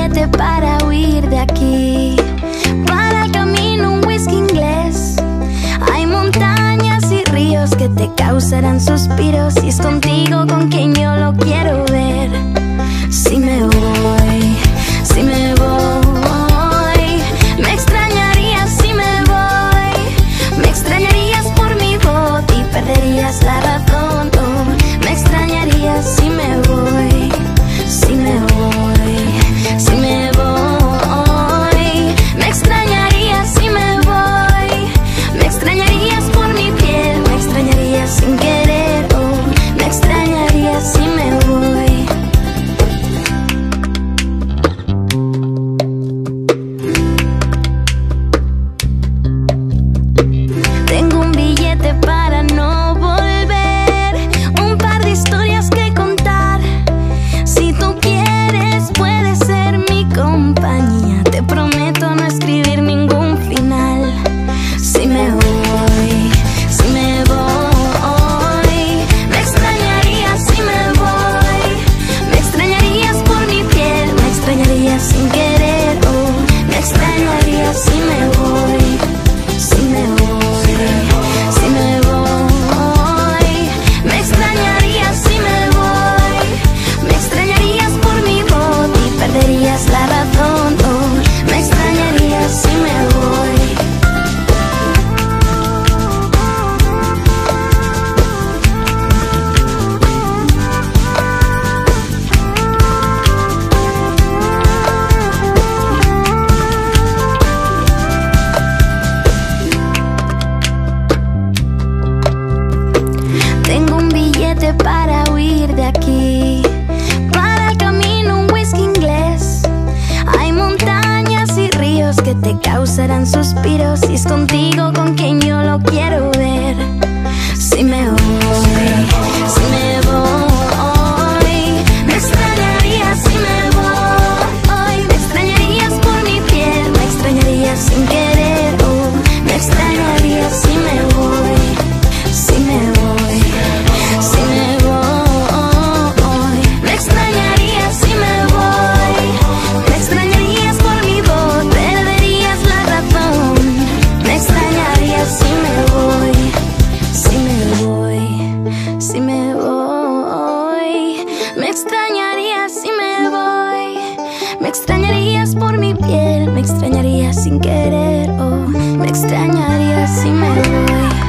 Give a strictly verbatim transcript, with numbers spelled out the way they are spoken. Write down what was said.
billete para huir de aquí. Para el camino un whisky inglés. Hay montañas y ríos que te causarán suspiros, y es contigo con quien yo lo quiero ver. Si me voy, si me voy, me extrañarías si me voy. Me extrañarías por mi voz y perderías la razón. Oh, me extrañarías si me voy, si me voy, si me voy. Me extrañarías si me voy. Me extrañarías por mi piel, me extrañarías sin querer. Oh, me extrañarías si me voy. Tengo un billete para no volver, un par de historias que contar. Si tú quieres, puedes ser mi compañía. Te prometo no escribir ningún final. Si me voy, si me voy, me extrañarías si me voy. Me extrañarías por mi piel, me extrañarías sin querer. Oh, me extrañarías si me voy, si me voy, si me voy. Me extrañarías si me voy. Me extrañarías por mi voz y perderías la razón. Oh, me extrañarías si me voy. Tengo un billete para huir de aquí. Para el camino un whisky inglés. Hay montañas y ríos que te causarán suspiros, y es contigo con quien yo lo quiero ver. Si me voy, si me voy, me extrañarías si me voy. Me extrañarías por mi piel, me extrañarías sin querer. Oh, me extrañarías si me voy, si me voy, si me voy. Me extrañarías si me voy. Me extrañarías por mi voz, perderías la razón. Me extrañarías si me voy, si me voy, si me voy. Me extrañarías si me voy. Me extrañarías por mi piel, me extrañarías sin querer. Oh, me extrañarías si me voy.